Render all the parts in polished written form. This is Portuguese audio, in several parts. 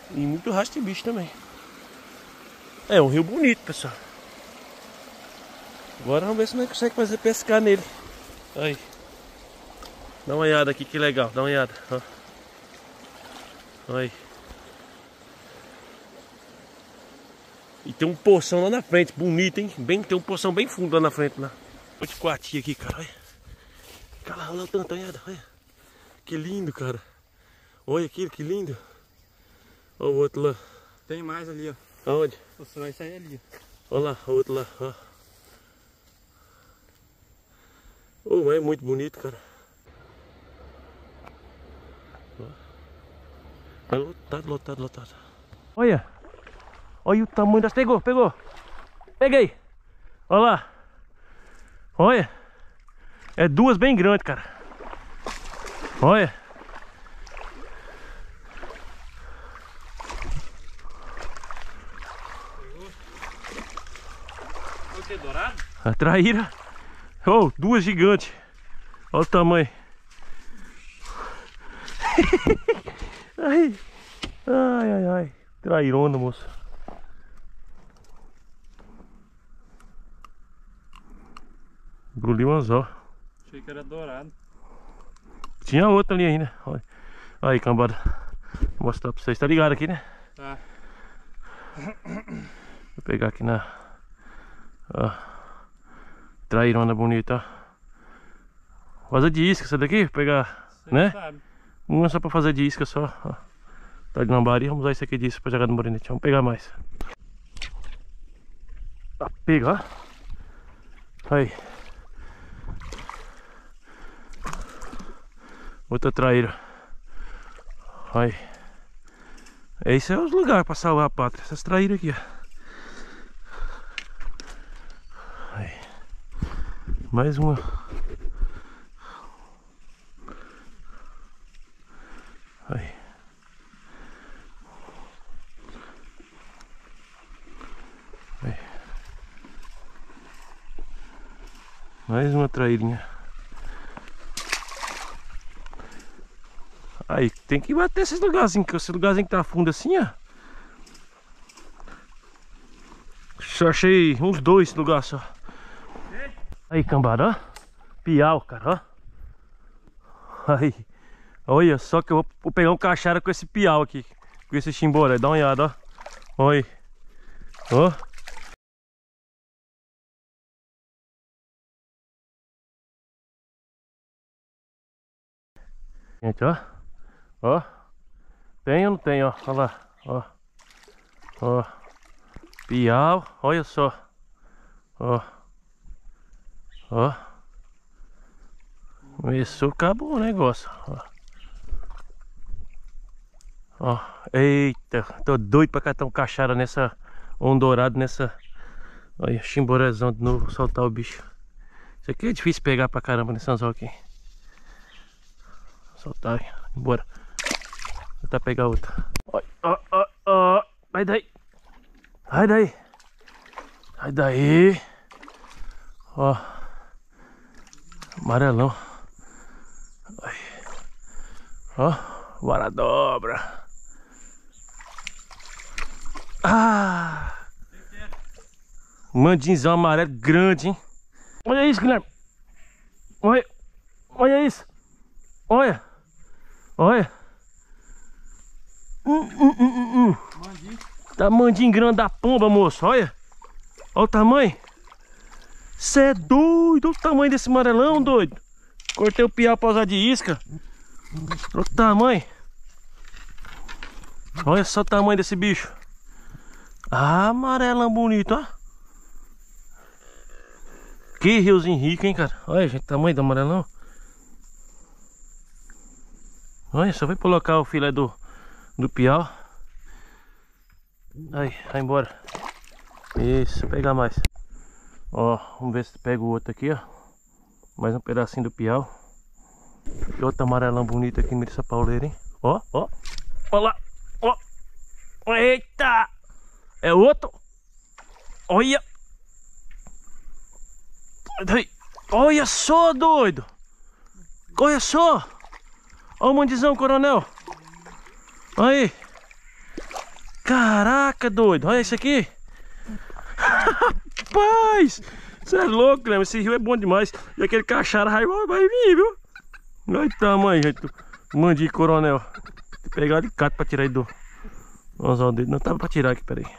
E muito rastro de bicho também. É um rio bonito, pessoal. Agora vamos ver se nós conseguimos fazer pescar nele. Aí. Dá uma olhada aqui, que legal. Dá uma olhada. Ó. Aí. E tem um poção lá na frente, bonito, hein? Tem um poção bem fundo lá na frente, lá. Olha de quartinho aqui, cara. Olha. Cara, olha o tanto, olha. Que lindo, cara. Olha aquilo, que lindo. Olha o outro lá. Tem mais ali, ó. Aonde? Você vai sair ali. Olha lá, o outro lá, ó. Oh, é muito bonito, cara. É lotado. Olha. Olha o tamanho das... Pegou. Peguei. Olha lá. Olha. É duas bem grandes, cara. Olha. O que, dourado? A traíra. Oh, duas gigantes. Olha o tamanho. Ai. Trairona, moço. Engoliu um anzol. Achei que era dourado. Tinha outra ali ainda. Olha. Aí, cambada. Vou mostrar pra vocês. Tá ligado aqui, né? Tá. Vou pegar aqui na... Ó. Trairona bonita, ó. Fazer de isca essa daqui, pegar, Você né? sabe. Uma só pra fazer de isca só, ó. Tá de lambari, vamos usar isso aqui de isca pra jogar no morenete. Vamos pegar mais. Tá, pega, ó. Aí. Outra traíra. Aí. Esse é os lugares pra salvar a pátria. Essas traíras aqui, ó. Aí. Mais uma. Aí. Aí. Mais uma traírinha. Aí tem que bater esses lugarzinhos, que esse lugarzinho que tá fundo assim, ó. Só achei uns dois lugares só. Aí, cambada, ó. Piau, cara, ó. Aí. Olha só que eu vou pegar um cachara com esse piau aqui. Com esse chimboré. Dá uma olhada, ó. Olha aí. Ó. Gente, ó. Ó. Tem ou não tem, ó? Olha lá. Ó. Ó. Piau. Olha só. Ó. Ó. Começou, acabou o negócio. Ó. Ó. Eita. Tô doido pra catar um cachara nessa... Um dourado nessa... Olha, chimborezão de novo. Soltar o bicho. Isso aqui é difícil pegar pra caramba nesse anzol aqui. Soltar, embora. Vou tentar pegar outra. Ó. Vai daí. Vai daí. Sai daí. Ó. Amarelão. Aí. Ó. Bora dobra. Ah. Mandinzão amarelo grande, hein? Olha isso, Guilherme. Olha isso. Olha. Mandinho. Tá mandinho grande da pomba, moço. Olha o tamanho. Cê é doido. Olha o tamanho desse amarelão, doido. Cortei o piau pra usar de isca. Olha o tamanho. Olha só o tamanho desse bicho. Ah, amarelão bonito, ó. Que riozinho rico, hein, cara. Olha, gente, o tamanho do amarelão. Olha, só vai colocar o filé do piau. Aí, vai embora. Isso, vou pegar mais. Ó, vamos ver se pega o outro aqui, ó. Mais um pedacinho do piau. E outro amarelão bonito aqui no meio dessa pauleira, hein. Ó. Olha lá. Ó. Eita. É outro. Olha. Olha só, doido. Olha só. Olha o mandizão, coronel. Aí. Caraca, doido. Olha isso aqui. Rapaz. Você é louco, Guilherme. Esse rio é bom demais. E aquele cachara vai vir, viu? Olha o tamanho, gente. Mandi coronel. Vou pegar o alicate pra tirar aí do anzol dele. Não tava pra tirar aqui, peraí.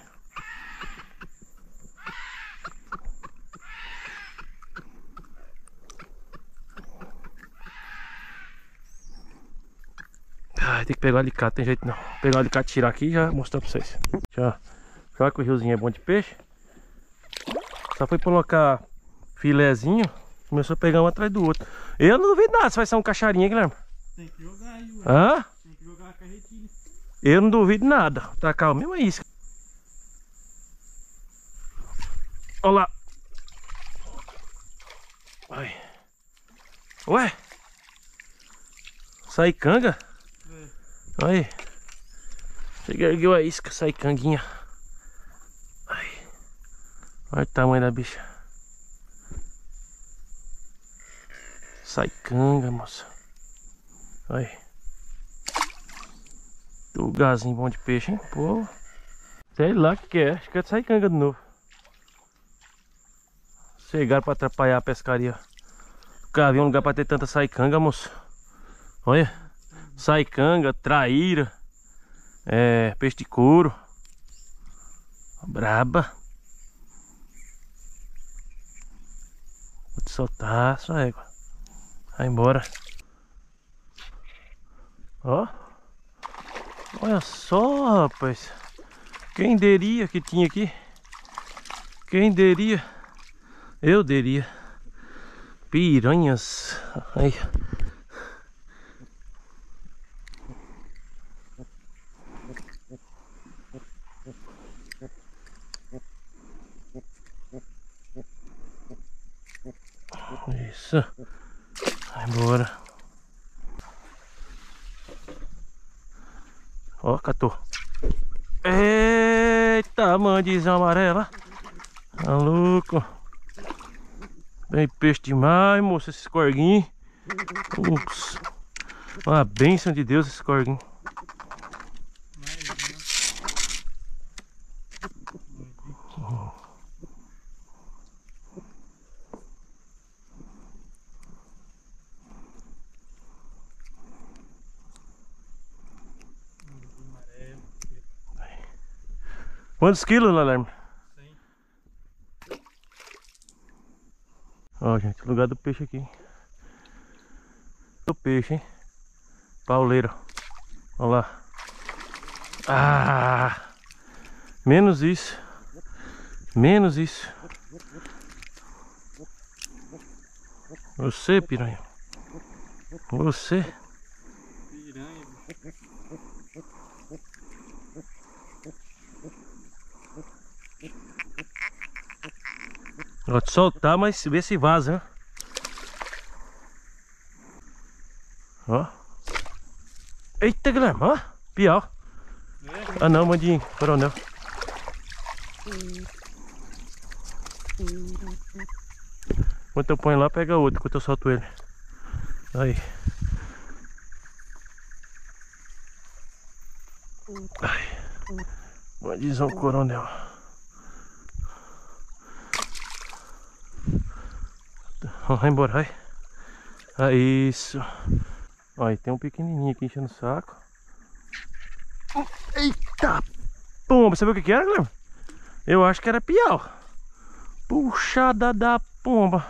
Ai, tem que pegar o alicate, tem jeito não. Vou pegar o alicate, tirar aqui e já mostrar pra vocês. Já que o riozinho é bom de peixe. Só foi colocar filezinho, começou a pegar um atrás do outro. Eu não duvido nada se vai ser um cacharinho, Guilherme. Tem que jogar aí, ué. Hã? Tem que jogar a carretilha. Eu não duvido nada. Tacar a mesma isca. Olha lá. Ai. Ué? Sai canga? Aí. Chega, ergueu a isca, sai canguinha. Ai. Olha o tamanho da bicha. Sai canga, moça. Aí. Lugarzinho bom de peixe, hein? Pô. Sei lá o que é. Acho que é de sair canga de novo. Chegaram pra atrapalhar a pescaria. Nunca havia um lugar pra ter tanta saicanga, moço. Olha. Saicanga, traíra. Peixe de couro. Braba. Vou te soltar, sua égua. Vai embora. Ó. Olha só, rapaz. Quem diria que tinha aqui? Quem diria? Eu diria. Piranhas. Aí. Isso. Vai embora. Ó, catou. Eita, mandizão amarela. Tá louco. Bem peixe demais, moça, esses corguinhos. Ups. Uma bênção de Deus esse corguinho. Quantos quilos, Guilherme? 100. Ó, gente, o lugar do peixe aqui. O peixe, hein? Pauleiro. Olha lá. Ah! Menos isso. Menos isso. Você, piranha. Você. Piranha. Vou te soltar, mas vê se vaza, né? Ó. Eita, Guilherme, ó. Piau. Ah não, mandinho, coronel. Enquanto eu ponho lá, pega outro, enquanto eu solto ele. Aí. Ai. Mandizão coronel. Vai embora, vai. Ah, isso. Ó, e tem um pequenininho aqui enchendo o saco. Eita! Pomba, você viu o que era, Guilherme? Eu acho que era piau. Puxada da pomba.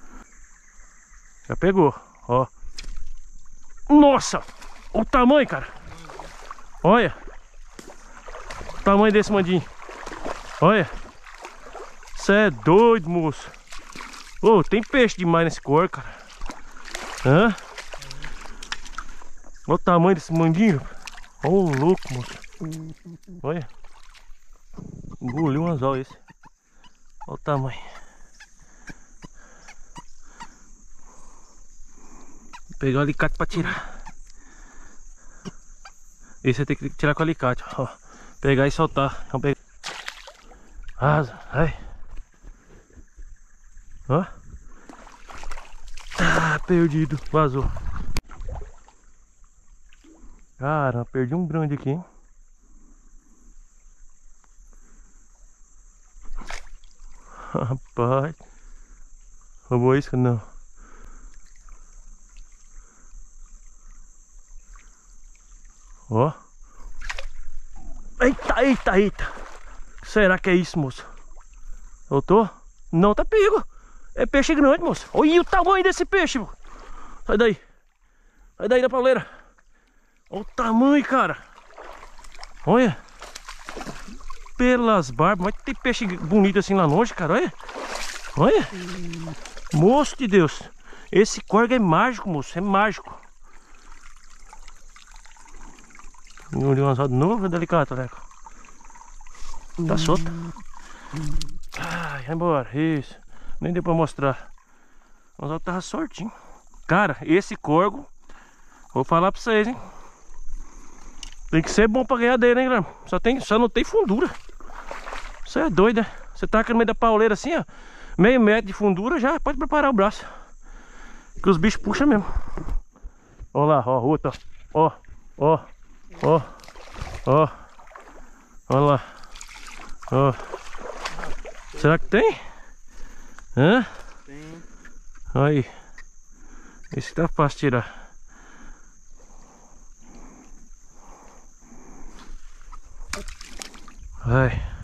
Já pegou, ó. Nossa! Olha o tamanho, cara. Olha. O tamanho desse mandinho. Olha. Você é doido, moço. Ô, tem peixe demais nesse cor, cara. Hã? Olha o tamanho desse mandinho. Olha o louco, moço. Olha. Engoliu um anzol esse. Olha o tamanho. Vou pegar o alicate pra tirar. Esse eu tenho que tirar com o alicate, ó. Pegar e soltar. Vamos pegar. Asa, vai. Ó. Ah, perdido. Vazou. Cara, perdi um grande aqui, hein? Rapaz. Roubou a isca? Não. Ó. Eita, eita, eita. Será que é isso, moço? Voltou? Não, tá pego. É peixe grande, moço. Olha o tamanho desse peixe, moço. Sai daí. Sai daí da pauleira. Olha o tamanho, cara. Olha. Pelas barbas. Mas tem peixe bonito assim lá longe, cara. Olha. Olha. Moço de Deus. Esse corgo é mágico, moço. É mágico. Engoliu um anzol de novo, é delicado, Leco. Tá solto. Ai, vai embora. Isso. Nem deu pra mostrar. O anzol tava sortinho. Cara, esse corgo, vou falar pra vocês, hein. Tem que ser bom pra ganhar dele, hein, Guilherme. Só não tem fundura. Você é doido, né? Você tá aqui no meio da pauleira assim, ó. Meio metro de fundura, já pode preparar o braço. Que os bichos puxam mesmo. Olha lá, ó, outra. Ó, ó, ó, ó. Olha lá. Ó. Será que tem? Hã? Tem. Aí. Esse que tá fácil tirar. Vai.